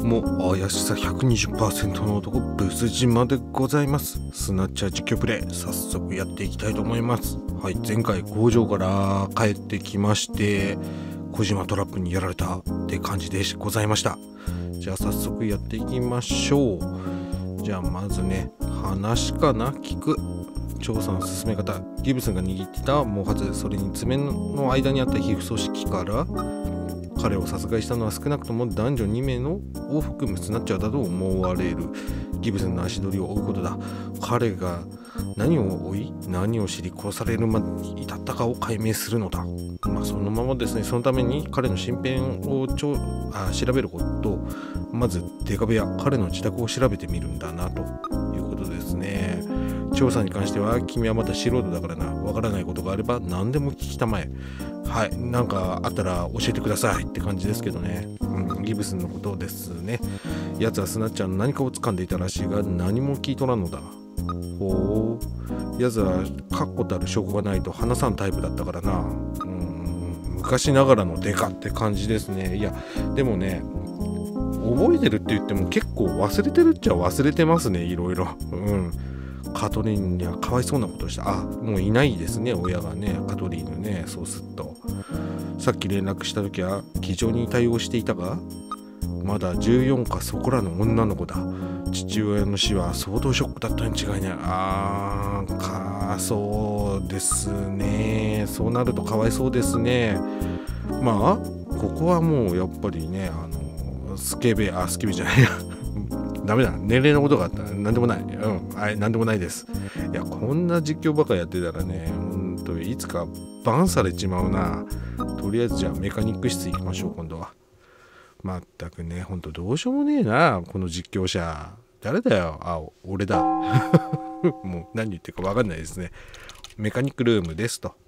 も怪しさ 120% の男ブス島でございます。スナッチャー実況プレイ早速やっていきたいと思います。はい、前回工場から帰ってきまして小島トラップにやられたって感じでございました。じゃあ早速やっていきましょう。じゃあまずね、話かな、聞く調査の進め方。ギブスンが握っていた毛髪、それに爪の間にあった皮膚組織から彼を殺害したのは少なくとも男女2名のを含むスナッチャーだと思われる。ギブスンの足取りを追うことだ。彼が何を追い何を知り殺されるまでに至ったかを解明するのだ。そのままですね。そのために彼の身辺を調べることと、まずデカ部屋、彼の自宅を調べてみるんだなということですね。調査に関しては君はまだ素人だからな。わからないことがあれば何でも聞きたまえ。はい、なんかあったら教えてくださいって感じですけどね。ギブスンのことですね。奴はスナッチャーの何かを掴んでいたらしいが何も聞い取らんのだ。ほう、奴は確固たる証拠がないと話さんタイプだったからな。昔ながらのデカって感じですね。いやでもね、覚えてるって言っても結構忘れてるっちゃ忘れてますね、いろいろ。カトリーヌにはかわいそうなことをした。もういないですね、親がね、カトリーヌね。そうするとさっき連絡した時は気丈に対応していたが、まだ14かそこらの女の子だ。父親の死は相当ショックだったに違いない。そうですね。そうなるとかわいそうですね。ここはもうやっぱりね、スケベじゃないやダメだ、年齢のことがあったら何でもない。何でもないです。いや、こんな実況ばかやってたらね、本当いつかバンされちまうな。とりあえずじゃあメカニック室行きましょう。今度はまったくね、本当どうしようもねえな、この実況者。誰だよ。俺だもう何言ってるか分かんないですね。メカニックルームですと。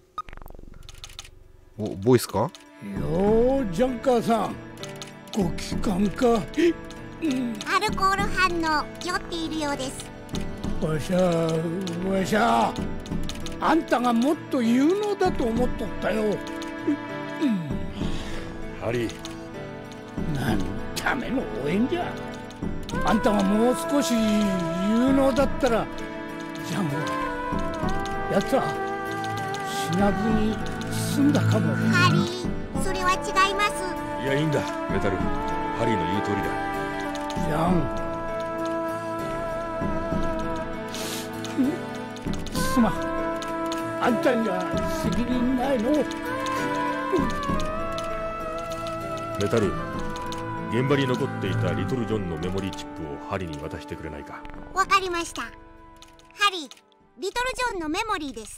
ボイスか。 よー、ジャンカーさん、ご帰還か。 アルコール反応酔っているようです。 わしゃあんたがもっと有能だと思っとったよ。 ハリー、 何のための応援じゃ。あんたがもう少し有能だったらジャンはやつは死なずに済んだかも。 ハリー、それは違います。 いや、いいんだメタル。ハリーの言う通りだ。 ジャン、すまん。あんたには責任ないの。 メタル、現場に残っていたリトル・ジョンのメモリーチップをハリーに渡してくれないか。 わかりました。ハリー、リトル・ジョンのメモリーです。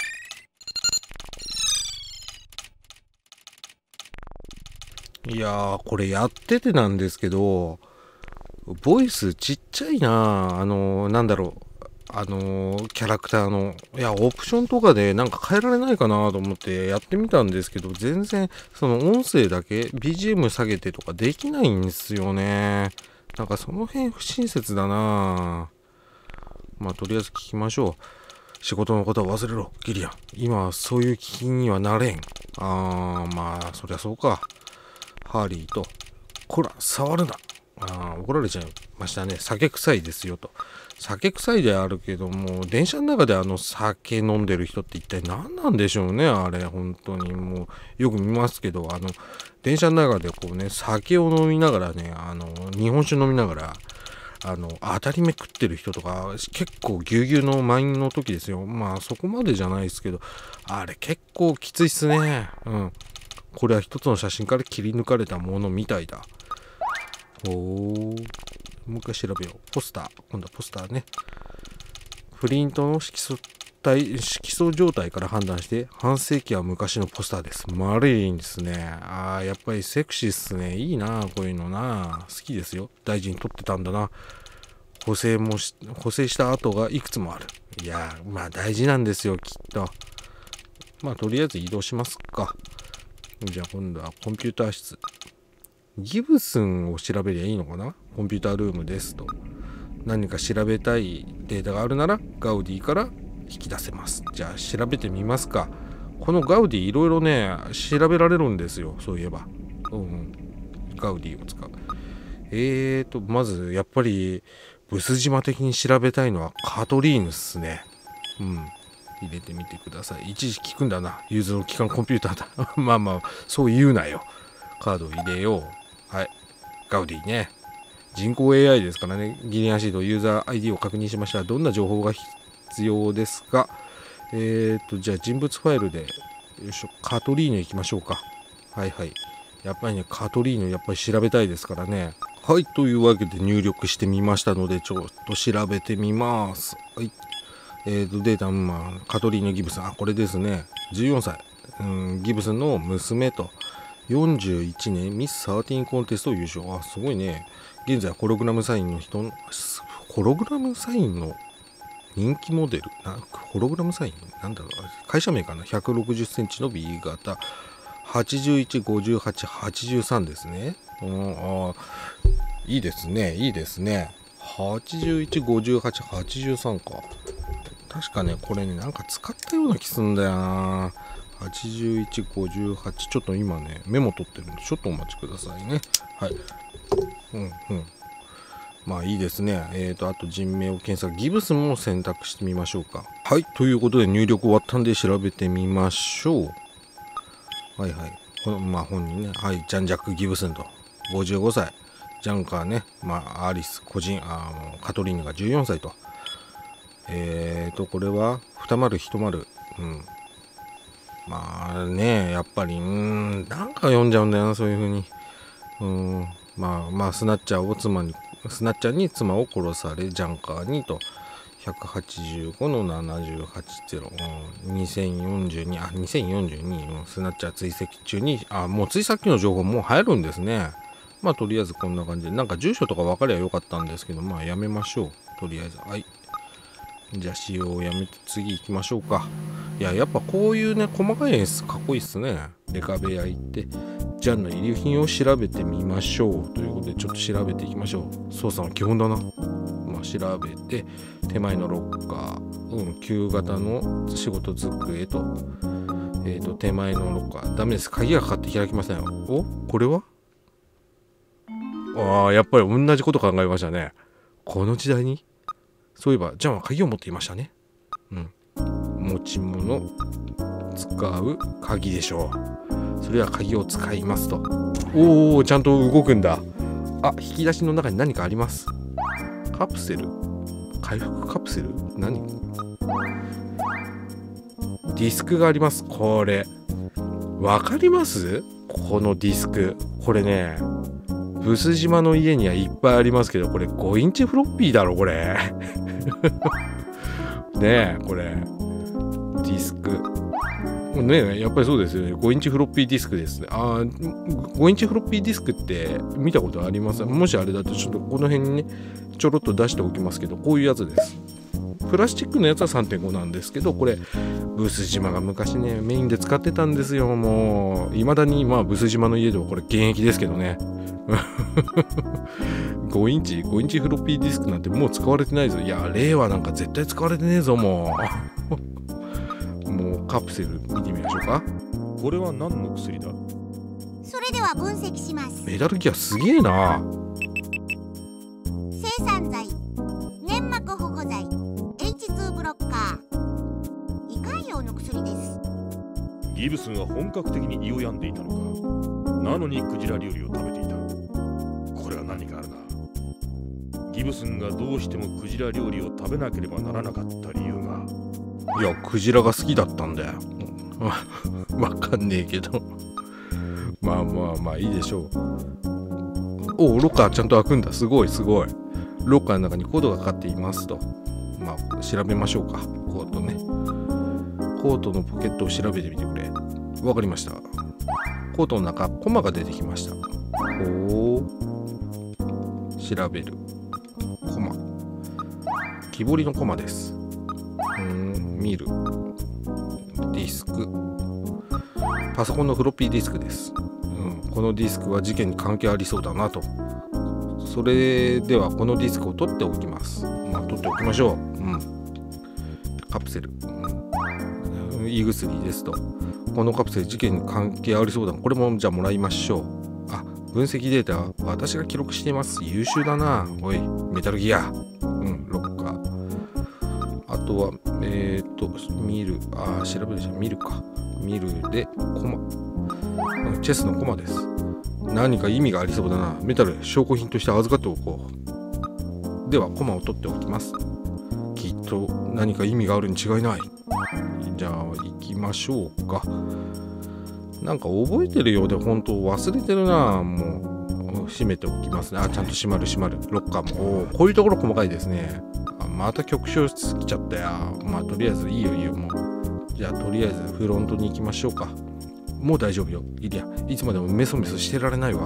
いやー、これやっててなんですけど、ボイスちっちゃいな。なんだろう、キャラクターの、いや、オプションとかでなんか変えられないかなと思ってやってみたんですけど、全然その音声だけ BGM 下げてとかできないんですよね。なんかその辺不親切だな。とりあえず聞きましょう。仕事のことは忘れろ、ギリアン。今はそういう気にはなれん。そりゃそうか。ハーリーと、こら、触るな。怒られちゃいましたね。酒臭いですよと。酒臭いであるけども、電車の中で酒飲んでる人って一体何なんでしょうね。あれ本当にもうよく見ますけど、電車の中でこうね、酒を飲みながらね、日本酒飲みながら当たり目食ってる人とか結構ぎゅうぎゅうの満員の時ですよ。そこまでじゃないですけど、あれ結構きついっすね。これは一つの写真から切り抜かれたものみたいだ。もう一回調べよう。ポスター。今度はポスターね。プリントの色素状態から判断して半世紀は昔のポスターです。マリリンですね。やっぱりセクシーっすね。いいな、こういうのな。好きですよ。大事に取ってたんだな。補正した跡がいくつもある。いや、大事なんですよ、きっと。とりあえず移動しますか。じゃあ今度はコンピューター室。ギブスンを調べりゃいいのかな。コンピュータールームですと。何か調べたいデータがあるならガウディから引き出せます。じゃあ調べてみますか。このガウディいろいろね調べられるんですよ。そういえばガウディを使う。 まずやっぱりブス島的に調べたいのはカトリーヌっすね。入れてみてください。一時聞くんだな。融通の機関コンピューターだ。まあまあ、そう言うなよ。カードを入れよう。はい。ガウディね。人工 AI ですからね。ギリアンシード、ユーザー ID を確認しました。どんな情報が必要ですか？じゃあ人物ファイルで、よいしょ、カトリーヌ行きましょうか。はいはい。やっぱりね、カトリーヌやっぱり調べたいですからね。はい。というわけで入力してみましたので、ちょっと調べてみます。はい。データ、カトリーヌ・ギブスン。これですね。14歳。ギブスンの娘と、41年ミス13コンテスト優勝。すごいね。現在、ホログラムサインの人の、ホログラムサインの人気モデル。ホログラムサインなんだろう。会社名かな。160センチの B 型。81、58、83ですね。いいですね。いいですね。81、58、83か。確かね、これね、なんか使ったような気すんだよな。81、58。ちょっと今ね、メモ取ってるんで、ちょっとお待ちくださいね。はい。まあいいですね。あと人名を検索。ギブスも選択してみましょうか。はい。ということで入力終わったんで調べてみましょう。はいはい。本人ね。はい。ジャン・ジャック・ギブスンと。55歳。ジャンカーね。アリス、個人、カトリーヌが14歳と。これは、二丸一丸。まあね、やっぱり、なんか読んじゃうんだよな、そういう風に。スナッチャーに妻を殺され、ジャンカーにと。185の780、2042、2042、スナッチャー追跡中に、もうついさっきの情報もう入るんですね。とりあえずこんな感じで、なんか住所とか分かりゃよかったんですけど、やめましょう。とりあえず、はい。じゃあ使用をやめて次行きましょうか。やっぱこういうね、細かい演出かっこいいっすね。デカ部屋行って、ジャンの遺留品を調べてみましょう。ということで、ちょっと調べていきましょう。操作の基本だな。調べて、手前のロッカー、旧型の仕事机と、手前のロッカー。ダメです。鍵がかかって開きませんよ。これはやっぱり同じこと考えましたね。この時代にそういえば、ジャンは鍵を持っていましたね。持ち物、使う鍵でしょう。それは鍵を使いますと。ちゃんと動くんだ。引き出しの中に何かあります。カプセル？回復カプセル？何？ディスクがあります。これ。わかります？このディスク。これね、ブス島の家にはいっぱいありますけど、これ5インチフロッピーだろ、これ。ねえ、これ。ディスク。ねえ、やっぱりそうですよね。5インチフロッピーディスクですね。5インチフロッピーディスクって見たことあります？もしあれだとちょっとこの辺にね、ちょろっと出しておきますけど、こういうやつです。プラスチックのやつは 3.5 なんですけど、これ、ブス島が昔ね、メインで使ってたんですよ。もう、未だに、ブス島の家ではこれ現役ですけどね。5インチフロッピーディスクなんてもう使われてないぞ。いや、令和なんか絶対使われてねえぞ、もう。もうカプセル見てみましょうか。 これは何の薬だ？ それでは分析します。 メダルギアすげえな。 生産剤、粘膜保護剤、H2 ブロッカー、胃潰瘍の薬です。 ギブスンは本格的に胃を病んでいたのか。なのにクジラ料理を食べていた。これは何かあるな。ギブスンがどうしてもクジラ料理を食べなければならなかった理由が。 いや、クジラが好きだったんだよ。わかんねえけど。まあいいでしょう。ロッカーちゃんと開くんだ。すごい。ロッカーの中にコードがかかっていますと。調べましょうか。コードね。コートのポケットを調べてみてくれ。わかりました。コートの中、コマが出てきました。調べる。コマ。木彫りのコマです。見る。ディスク。パソコンのフロッピーディスクです。このディスクは事件に関係ありそうだなと。それではこのディスクを取っておきます。取っておきましょう。カプセル。胃薬ですと。このカプセル事件に関係ありそうだな。これもじゃあもらいましょう。 分析データ私が記録しています。優秀だな。おい、メタルギア。ロッカー。あとは見る、調べるじゃん。見るか。見るでコマ、チェスのコマです。何か意味がありそうだな。メタル、証拠品として預かっておこう。ではコマを取っておきます。きっと何か意味があるに違いない。じゃあ行きましょうか。なんか覚えてるようで本当忘れてるな。もう閉めておきますね。ちゃんと閉まる。ロッカーもこういうところ細かいですね。また局長室来ちゃったよ。とりあえずいいよもう。じゃあとりあえずフロントに行きましょうか。もう大丈夫よ。いつまでもメソメソしてられないわ。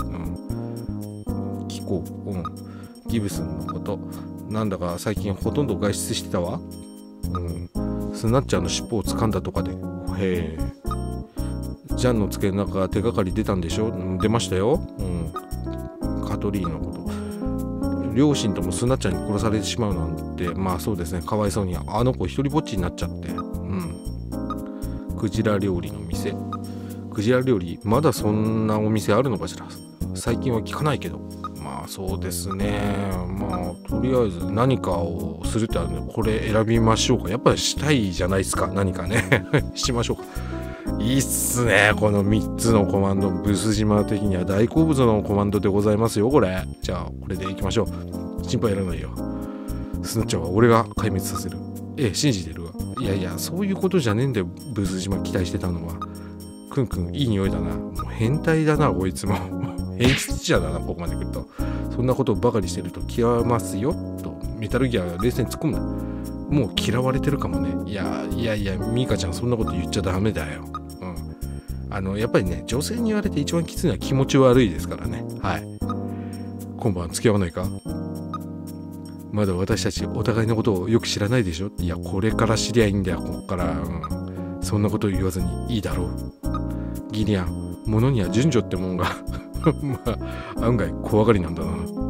聞こう。ギブスンのことなんだか最近ほとんど外出してたわ。スナッチャーの尻尾を掴んだとかで。へえ。ジャンの机の中手がかり出たんでしょ。出ましたよ。カトリーノのこと。両親ともスナッチャーに殺されてしまうなんて、そうですね。かわいそうにあの子一人ぼっちになっちゃって。クジラ料理の店。クジラ料理まだそんなお店あるのかしら。最近は聞かないけど。そうですね。とりあえず何かをするってあるので、これ選びましょうか。やっぱりしたいじゃないですか。何かねしましょうか。いいっすね。この3つのコマンド、ブス島的には大好物のコマンドでございますよ、これ。じゃあこれでいきましょう。心配いらないよ。スナッチャーは俺が壊滅させる。信じてるわ。いやそういうことじゃねえんだよ。ブス島期待してたのは。くんいい匂いだな。もう変態だなこいつも変質者だな。ここまで来るとそんなことをバカにしてると嫌ますよとメタルギアが冷静に突っ込むな。もう嫌われてるかもね。いやミカちゃんそんなこと言っちゃダメだよ。やっぱりね、女性に言われて一番きついのは気持ち悪いですからね。今晩付き合わないか。まだ私たちお互いのことをよく知らないでしょ。いやこれから知りゃいいんだよ。こっから、そんなこと言わずにいいだろう。ギリアン、物には順序ってもんが案外怖がりなんだな。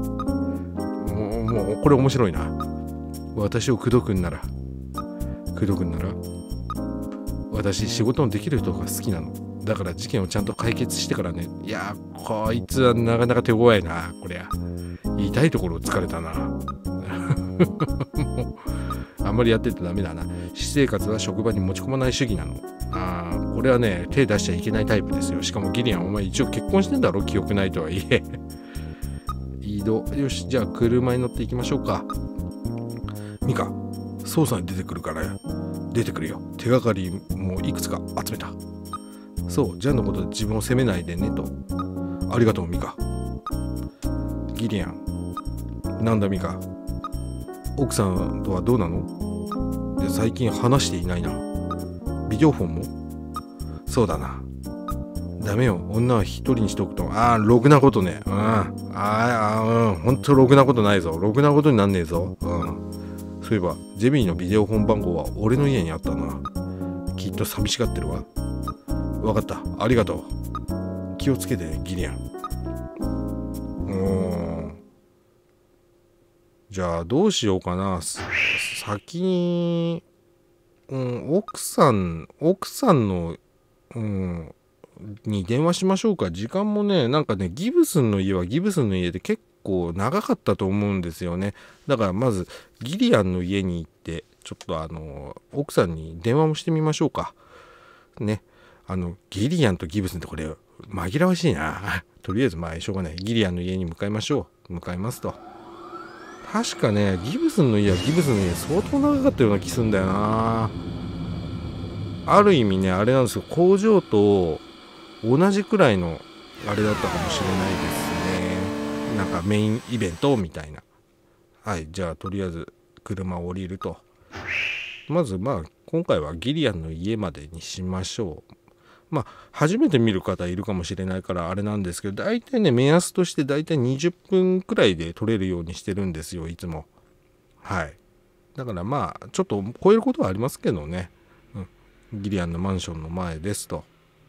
もうこれ面白いな。私を口説くんなら私仕事のできる人が好きなの。だから事件をちゃんと解決してからね。いやこいつはなかなか手強いな。こりゃ痛いところを突かれたなもうあんまりやっててダメだな。私生活は職場に持ち込まない主義なの。これはね、手出しちゃいけないタイプですよ。しかもギリアン、お前一応結婚してんだろ。記憶ないとはいえ移動。よし、じゃあ車に乗っていきましょうか。ミカ、捜査に出てくるから出てくるよ。手がかりもいくつか集めた。そう、ジャンのことで自分を責めないでねと。ありがとうミカ。ギリアン、なんだミカ、奥さんとはどうなの？最近話していないな。ビデオフォンも？そうだな。ダメよ、女は一人にしておくと。ろくなことね。ほんとろくなことないぞ。ろくなことになんねえぞ。そういえばジェミーのビデオフォン番号は俺の家にあったな。きっと寂しがってるわ。わかった、ありがとう。気をつけてね、ギリアン。じゃあどうしようかな。先に、奥さんの、に電話しましょうか。時間もね、なんかね、ギブスンの家はギブスンの家で結構長かったと思うんですよね。だからまずギリアンの家に行ってちょっと奥さんに電話もしてみましょうかね。ギリアンとギブスンってこれ紛らわしいな。とりあえずしょうがない。ギリアンの家に向かいますと。確かね、ギブスンの家はギブスンの家相当長かったような気するんだよな。ある意味ね、あれなんですよ、工場と同じくらいのあれだったかもしれないですね。なんかメインイベントみたいな。はい、じゃあとりあえず車を降りると。まず今回はギリアンの家までにしましょう。初めて見る方いるかもしれないからあれなんですけど、大体ね、目安として大体20分くらいで撮れるようにしてるんですよ、いつも。はい。だからちょっと超えることはありますけどね。ギリアンのマンションの前ですと。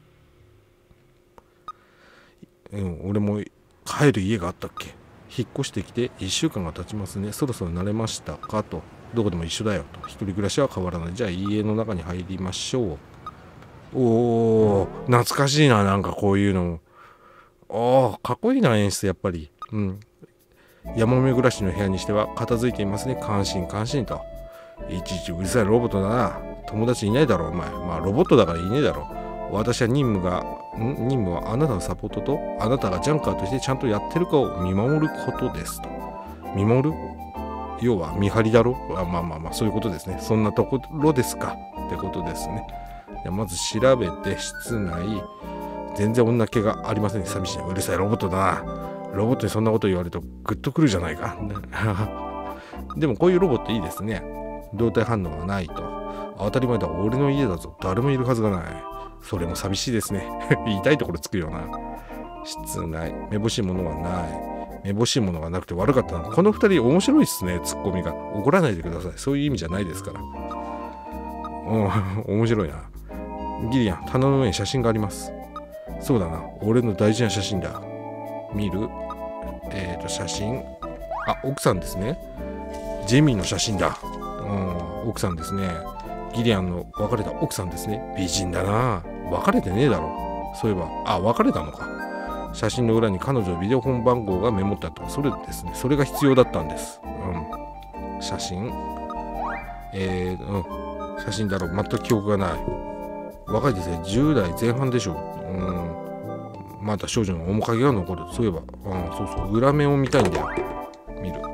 俺も帰る家があったっけ。引っ越してきて1週間が経ちますね。そろそろ慣れましたかと。どこでも一緒だよと。一人暮らしは変わらない。じゃあ家の中に入りましょう。懐かしいな。なんかこういうのかっこいいな演出やっぱり。山目暮らしの部屋にしては片付いていますね。感心感心と。いちいちうるさいロボットだな。友達いないだろお前。まあロボットだからいねえだろ。私は任務はあなたのサポートとあなたがジャンカーとしてちゃんとやってるかを見守ることですと。見守る、要は見張りだろ。まあそういうことですね。そんなところですかってことですね。まず調べて室内、全然女気がありませんね。寂しい。うるさいロボットだな。ロボットにそんなこと言われるとグッとくるじゃないか。でもこういうロボットいいですね。動体反応がないと。当たり前だ、俺の家だぞ。誰もいるはずがない。それも寂しいですね。言いたいところつくよな。室内、めぼしいものはない。めぼしいものがなくて悪かったな。この二人面白いっすね、ツッコミが。怒らないでください。そういう意味じゃないですから。面白いな。ギリアン、棚の上に写真があります。そうだな、俺の大事な写真だ。見る？写真。奥さんですね。ジェミーの写真だ。奥さんですね。ギリアンの別れた奥さんですね。美人だな。別れてねえだろ。そういえば、別れたのか。写真の裏に彼女のビデオ本番号がメモってあった。それですね。それが必要だったんです。写真。写真だろう。全く記憶がない。若いですね。10代前半でしょう。まだ少女の面影が残る。そういえば、そう、裏面を見たいんだよ。見る。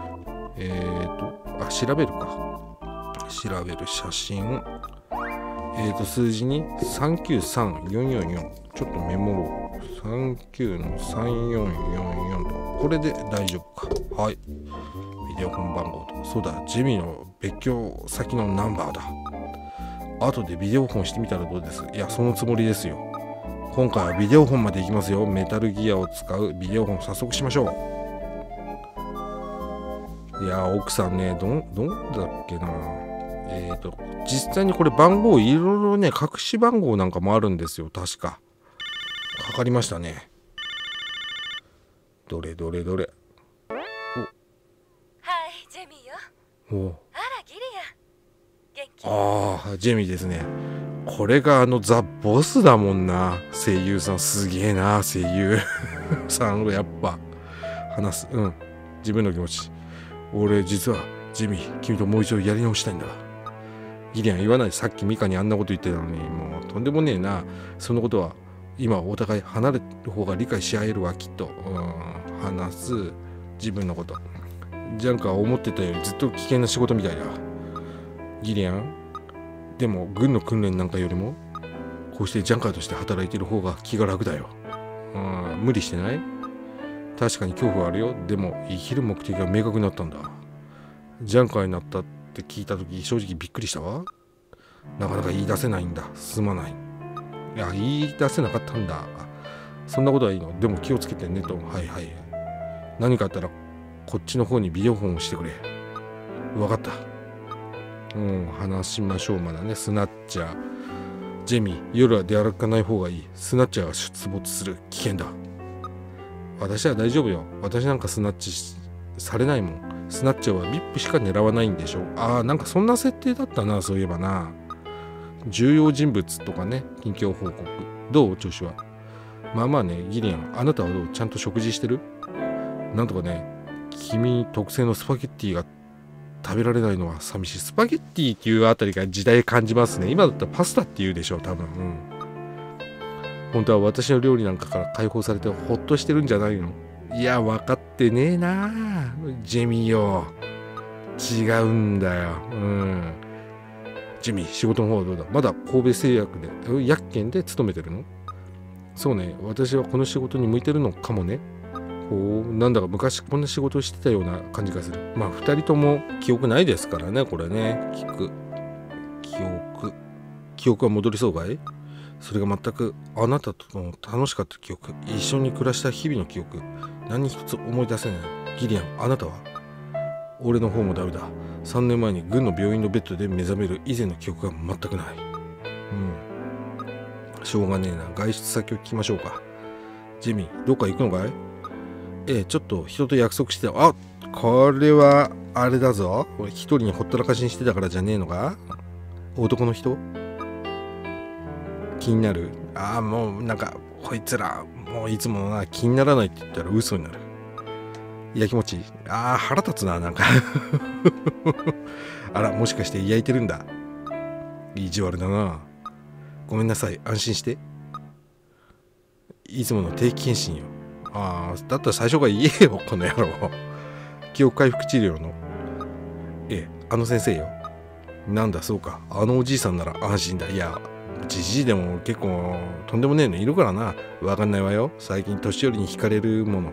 調べるか。調べる写真。数字に393444。ちょっとメモろう。39の3444と。これで大丈夫か。はい。ビデオ本番号と。そうだ、ジェミーの別居先のナンバーだ。後でビデオ本してみたらどうです？いや、そのつもりですよ。今回はビデオ本まで行きますよ。メタルギアを使うビデオ本早速しましょう。いや、奥さんね、どんだっけな。実際にこれ番号いろいろね、隠し番号なんかもあるんですよ。確か。かかりましたね。どれ。 はい、ジェミーよ。あら、ギリアン。元気？ ジェミーですね。これがザ・ボスだもんな。声優さんすげえな。声優さんをやっぱ話す。自分の気持ち。俺実はジェミー、君ともう一度やり直したいんだ。ギリアン言わない。さっきミカにあんなこと言ってたのに、もうとんでもねえな。そのことは今お互い離れる方が理解し合えるわ、きっと。話す自分のこと。ジャンクは思ってたよりずっと危険な仕事みたいだ。ギリアン、でも軍の訓練なんかよりもこうしてジャンカーとして働いてる方が気が楽だよ。無理してない？確かに恐怖はあるよ。でも生きる目的が明確になったんだ。ジャンカーになったって聞いた時正直びっくりしたわ。なかなか言い出せないんだ。すまない。いや、言い出せなかったんだ。そんなことはいいの。でも気をつけてねと。はい。何かあったらこっちの方にビデオ本をしてくれ。分かった。話しましょう。まだね。スナッチャー。ジェミー、夜は出歩かない方がいい。スナッチャーが出没する。危険だ。私は大丈夫よ。私なんかスナッチされないもん。スナッチャーは VIP しか狙わないんでしょ。なんかそんな設定だったな。そういえばな。重要人物とかね。近況報告。どう調子は。まあまあね。ギリアン、あなたはどう？ちゃんと食事してる？なんとかね。君特製のスパゲッティが食べられないのは寂しい。スパゲッティっていうあたりが時代感じますね。今だったらパスタって言うでしょう、多分。本当は私の料理なんかから解放されてほっとしてるんじゃないの？いや、分かってねえなジェミーよ。違うんだよ。ジェミー、仕事の方はどうだ？まだ神戸製薬で薬研で勤めてるの？そうね、私はこの仕事に向いてるのかもね。なんだか昔こんな仕事をしてたような感じがする。まあ2人とも記憶ないですからね、これね。記憶は戻りそうかい？それが全くあなたとの楽しかった記憶、一緒に暮らした日々の記憶、何一つ思い出せない。ギリアン、あなたは？俺の方もダメだ。3年前に軍の病院のベッドで目覚める以前の記憶が全くない。しょうがねえな。外出先を聞きましょうか。ジェミー、どっか行くのかい？ちょっと人と約束してた。これはあれだぞ。俺一人にほったらかしにしてたからじゃねえのか？男の人？気になる？もうなんかこいつらもういつもな、気にならないって言ったら嘘になる。焼きもち、腹立つな、なんかあら、もしかして焼いてるんだ。意地悪だな。ごめんなさい、安心して。いつもの定期検診よ。だったら最初から言えよ、この野郎。記憶回復治療のあの先生よ。なんだ、そうか、あのおじいさんなら安心だ。いや、じじいでも結構とんでもねえのいるからな。わかんないわよ、最近年寄りに惹かれるもの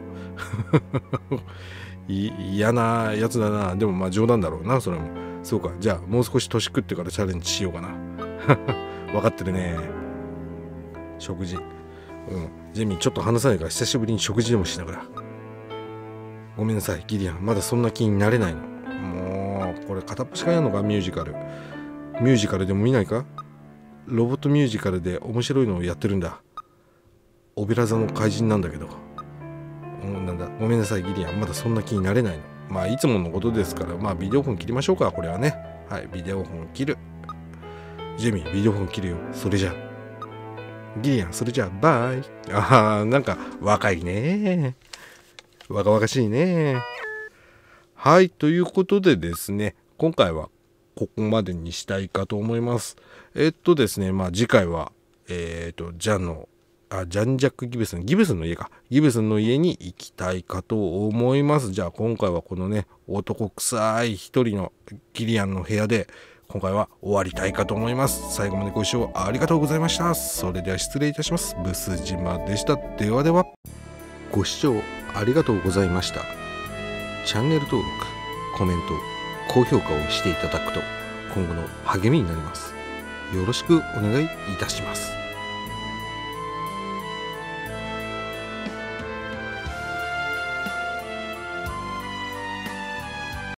嫌なやつだな。でもまあ冗談だろうな、それも。そうか、じゃあもう少し年食ってからチャレンジしようかな分かってるね。食事、ジェミーちょっと話さないから久しぶりに食事でもしながら。ごめんなさいギリアン、まだそんな気になれないの。もうこれ片っ端からやるのか。ミュージカルでも見ないか。ロボットミュージカルで面白いのをやってるんだ。オペラ座の怪人なんだけど。なんだ、ごめんなさいギリアン、まだそんな気になれないの。まあいつものことですから、まあビデオフォン切りましょうか、これはね。はい、ビデオフォン切る。ジェミービデオフォン切るよ。それじゃギリアン、それじゃバイ。なんか若いね、若々しいね。はい、ということでですね、今回はここまでにしたいかと思います。ですね、まあ次回はジャンジャック・ギブスンの家か。ギブスンの家に行きたいかと思います。じゃあ今回はこのね、男臭い一人のギリアンの部屋で今回は終わりたいかと思います。最後までご視聴ありがとうございました。それでは失礼いたします。ブス島でした。ではでは。ご視聴ありがとうございました。チャンネル登録、コメント、高評価をしていただくと今後の励みになります。よろしくお願いいたします。